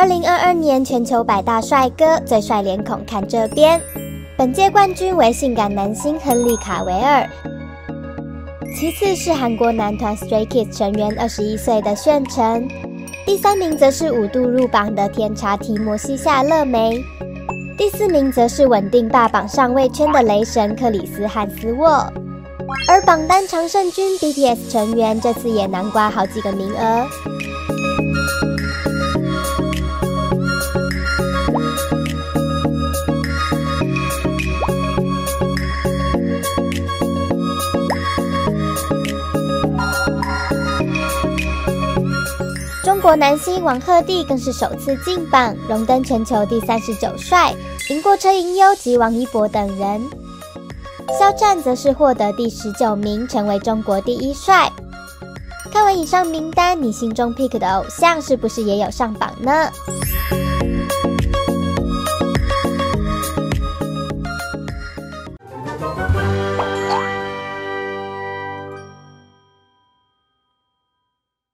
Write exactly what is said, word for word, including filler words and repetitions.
二零二二年全球百大帅哥，最帅脸孔看这边。本届冠军为性感男星亨利·卡维尔，其次是韩国男团 Stray Kids 成员二十一岁的炫成，第三名则是五度入榜的甜茶提摩西夏勒梅，第四名则是稳定霸榜上位圈的雷神克里斯汉斯沃。而榜单常胜军 B T S 成员这次也囊括好几个名额。中国男星王鹤棣更是首次进榜，荣登全球第三十九帅，赢过车银优及王一博等人。肖战则是获得第十九名，成为中国第一帅。看完以上名单，你心中 pick 的偶像是不是也有上榜呢？